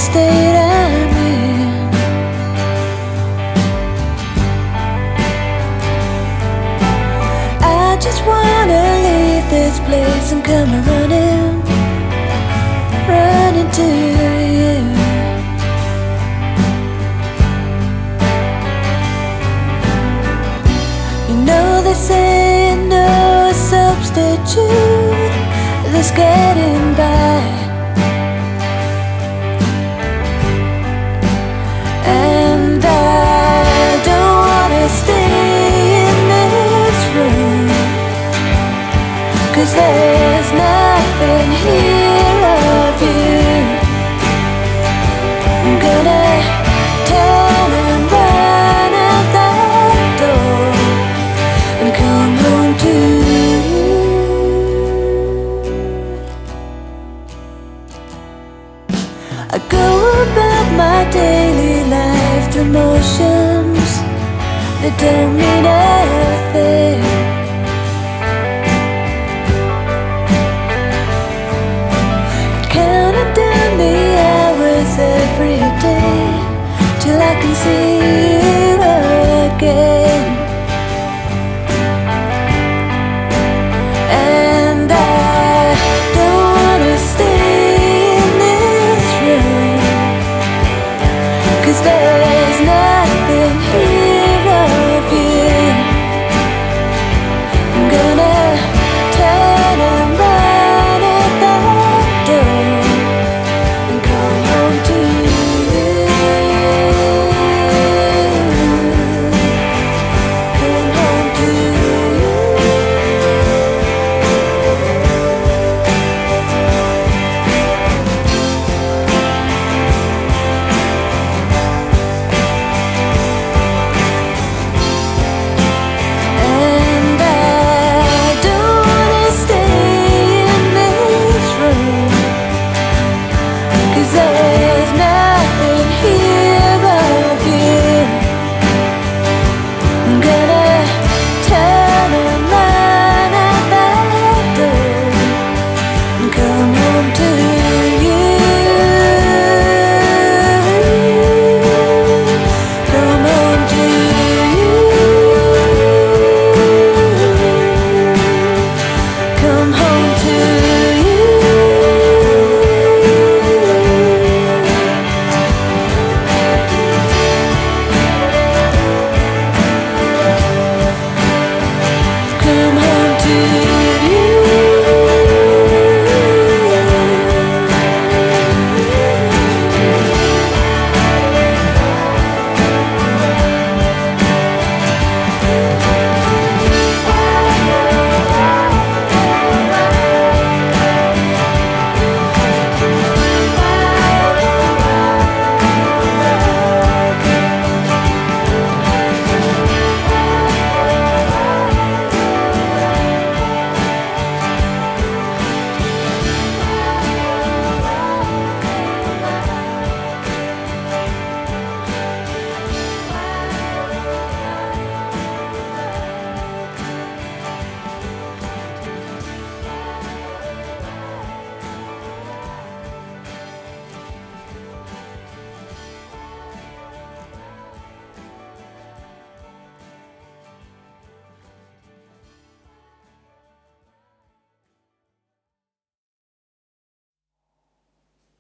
state I'm in. I just wanna leave this place and come running to you. You know this ain't no substitute, this getting by. And I don't wanna stay in this room, 'cause there's nothing here of you. I'm gonna turn and run out that door and come home to you. I go about my daily life through motions that don't mean a thing.